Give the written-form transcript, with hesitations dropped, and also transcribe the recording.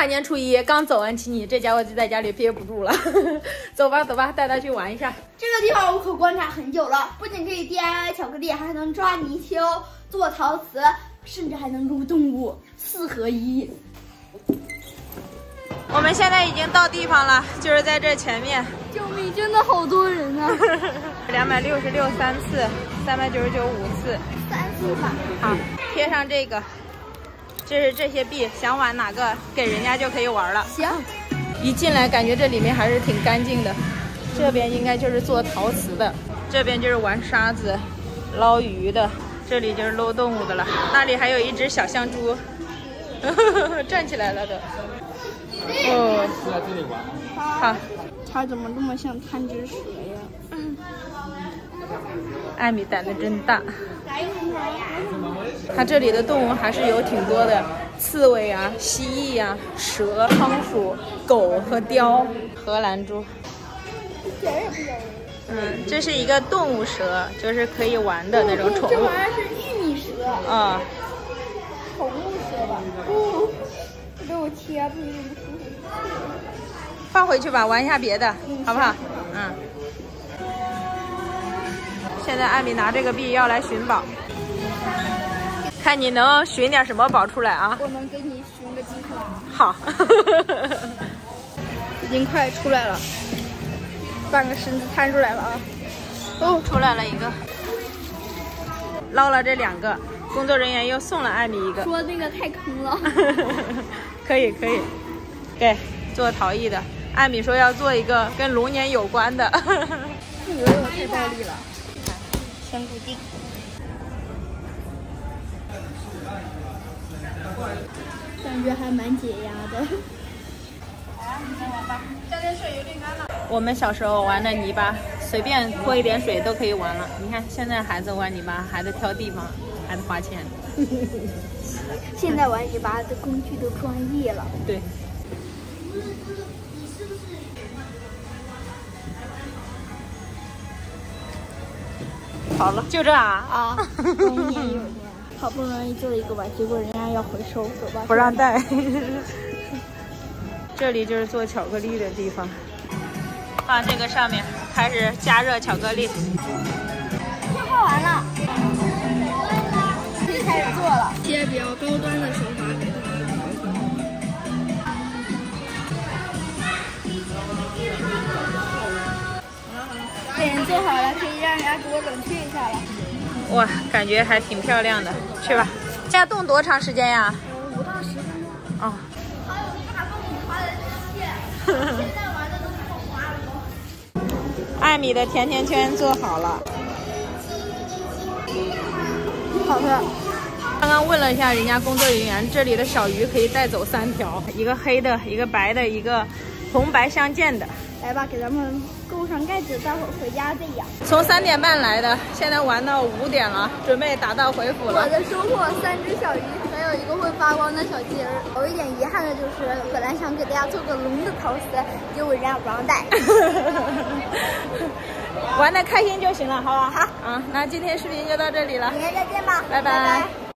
大年初一刚走完亲戚，这家伙就在家里憋不住了。走吧走吧，带他去玩一下。 这个地方我可观察很久了，不仅可以 DIY 巧克力，还能抓泥鳅、做陶瓷，甚至还能撸动物，4合1。 我们现在已经到地方了，就是在这前面。 救命！真的好多人啊 ！266 3次，399 5次 ，3次吧。 好，贴上这个，这是这些币，想玩哪个给人家就可以玩了。 行。 一进来感觉这里面还是挺干净的，这边应该就是做陶瓷的，这边就是玩沙子、捞鱼的，这里就是搂动物的了。那里还有一只小香猪，站起来了都。哦， 就在这里玩。 好， 它怎么这么像贪吃蛇呀？ 艾米胆子真大。它这里的动物还是有挺多的，刺猬啊、蜥蜴啊、蛇、仓鼠、狗和雕、荷兰猪。 一点也不咬人。 这是一个动物蛇，就是可以玩的那种宠物。 这玩意儿是玉米蛇。 啊。 宠物蛇吧？被我贴住了。 放回去吧，玩一下别的，好不好？现在艾米拿这个币要来寻宝，看你能寻点什么宝出来啊？ 我能给你寻个鸡腿。 好。 已经快出来了，半个身子探出来了啊！ 哦，出来了一个，捞了这2个，工作人员又送了艾米一个。 说那个太坑了。 可以可以，给做陶艺的。艾米说要做一个跟龙年有关的。 这游泳太暴力了，先固定。感觉还蛮解压的。 来，你跟我吧。这边水有点干了。我们小时候玩的泥巴，随便泼一点水都可以玩了。你看现在孩子玩泥巴还得挑地方，还得花钱。 现在玩泥巴的工具都专业了。 对。好了，就这啊？ 有天，好不容易做了一个吧，结果人家要回收，走吧。 不让带。这里就是做巧克力的地方，放这个上面开始加热巧克力。 贴画完了，可以开始做了。一些比较高端的手法给他们。点做好了，可以让人家给我冷却一下了。 哇，感觉还挺漂亮的，去吧。这要冻多长时间呀 ？5到10分钟。 哦。 还有那个大爆米花的机械，现在玩的都是爆花了都。 艾米的甜甜圈做好了， 好吃。 刚刚问了一下人家工作人员，这里的小鱼可以带走3条，一个黑的，一个白的，一个红白相间的。 来吧，给咱们勾上盖子，待会儿回家再养。 从3点半来的，现在玩到5点了，准备打道回府了。 我的收获3只小鱼，还有一个会发光的小鸡儿。有一点遗憾的就是，本来想给大家做个龙的陶瓷，结果人家不让带。 玩的开心就行了，好吧？好。那今天视频就到这里了， 明天再见吧， 拜拜。